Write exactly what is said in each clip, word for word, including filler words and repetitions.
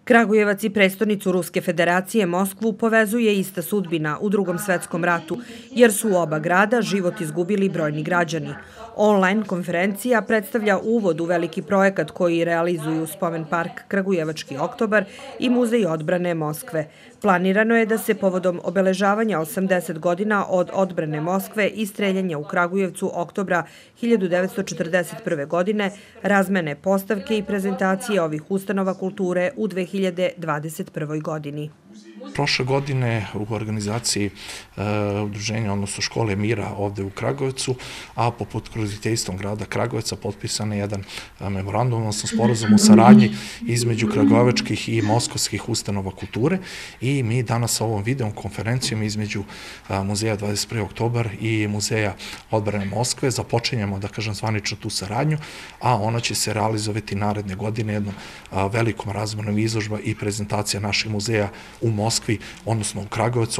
Kragujevac i prestonicu Ruske federacije Moskvu povezuje ista sudbina u Drugom svetskom ratu, jer su u oba grada život izgubili brojni građani. Online konferencija predstavlja uvod u veliki projekat koji realizuju Spomen park Kragujevački oktobar i Muzej odbrane Moskve. Planirano je da se povodom obeležavanja osamdeset godina od odbrane Moskve i streljanja u Kragujevcu oktobra hiljadu devetsto četrdeset prve. godine razmene postavke i prezentacije ovih ustanova kulture u dve hiljade dvadeset prvoj. godini. Prošle godine u organizaciji udruženja, odnosno Škole mira ovde u Kragujevcu, a po potkroviteljstvom grada Kragujevca potpisan je jedan memorandum, odnosno sporazum o saradnji između kragujevačkih i moskovskih ustanova kulture i mi danas ovom videom konferencijom između Muzeja dvadeset prvi oktobar i Muzeja odbrane Moskve započinjemo, da kažem, zvanično tu saradnju, a ona će se realizovati naredne godine jednom velikom razmenom izložba i prezentacija naših muzeja u Moskvi, odnosno u Kragujevcu,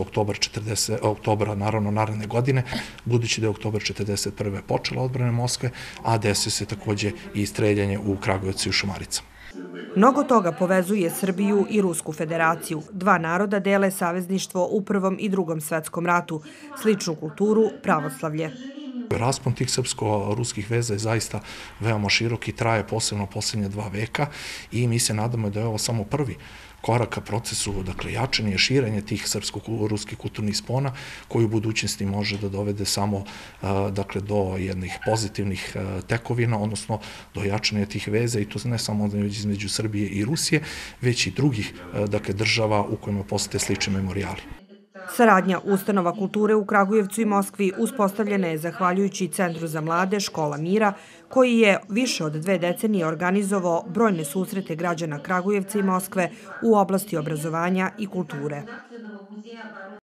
oktobra, naravno, naredne godine, budući da je oktobar četrdeset prve. počela odbrana Moskve, a desio se takođe i streljanje u Kragujevcu i u Šumaricama. Mnogo toga povezuje Srbiju i Rusku federaciju. Dva naroda dele savezništvo u Prvom i Drugom svetskom ratu, sličnu kulturu, pravoslavlje. Raspon tih srpsko-ruskih veza je zaista veoma širok i traje posebno poslednje dva veka i mi se nadamo da je ovo samo prvi korak ka procesu, dakle, jačanja i širenja tih srpsko-ruskih kulturnih spona, koji u budućnosti može da dovede samo, dakle, do jednih pozitivnih tekovina, odnosno do jačanja tih veza, i to ne samo između Srbije i Rusije, već i drugih, dakle, država u kojima postoje slični memorijali. Saradnja ustanova kulture u Kragujevcu i Moskvi uspostavljena je zahvaljujući Centru za mlade Škola mira, koji je više od dve decenije organizovao brojne susrete građana Kragujevca i Moskve u oblasti obrazovanja i kulture.